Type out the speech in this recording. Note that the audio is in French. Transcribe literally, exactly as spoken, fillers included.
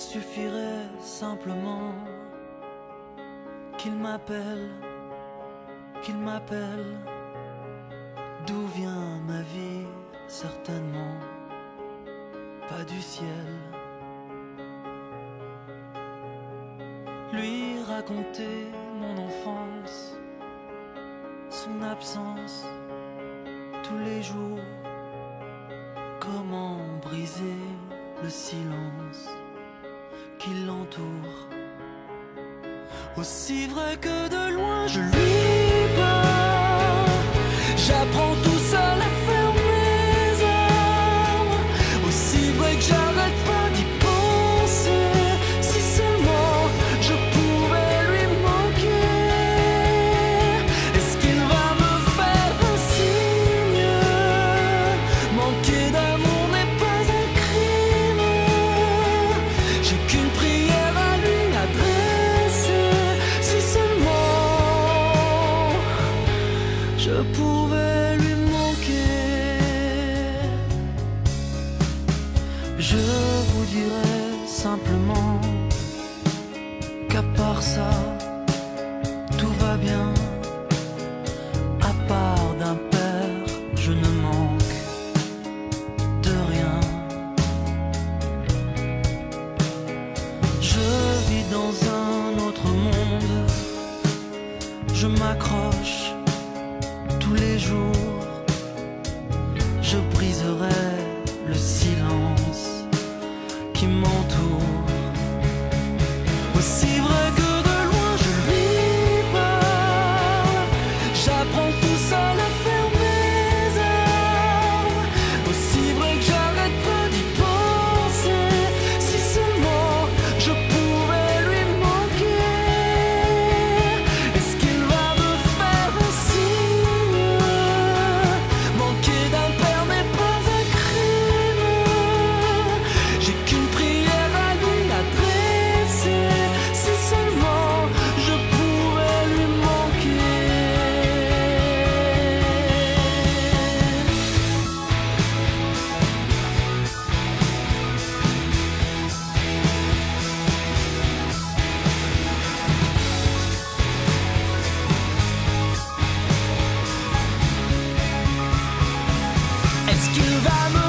suffirait simplement qu'il m'appelle, qu'il m'appelle. D'où vient ma vie? Certainement pas du ciel. Lui raconter mon enfance, son absence tous les jours. Comment briser le silence qui l'entoure? Aussi vrai que de loin je lui parle, j'apprends tout seul à fermer mes armes. Aussi vrai que j'arrête pas d'y penser. Si seulement je pouvais lui manquer. Est-ce qu'il va me faire un signe? Manquer d'amour n'est pas un crime. J'ai qu'une prière à lui adresser. Si seulement je pouvais lui manquer. Je vous dirais simplement qu'à part ça, tout va bien. À part d'un père, je ne manque de rien. Je vis dans un autre monde, je m'accroche tous les jours. Je briserai le silence qui m'entoure. Aussi vrai que de loin je lui parle, j'apprends tout seul à fermer mes armes. Aussi vrai que j'arrête pas d'y penser. Si seulement je pouvais lui manquer. Est-ce qu'il va me faire un signe? Manquer d'un père n'est pas un crime. J'ai qu'une prière à lui adresser. Si seulement je pouvais lui manquer. Est-ce qu'il va me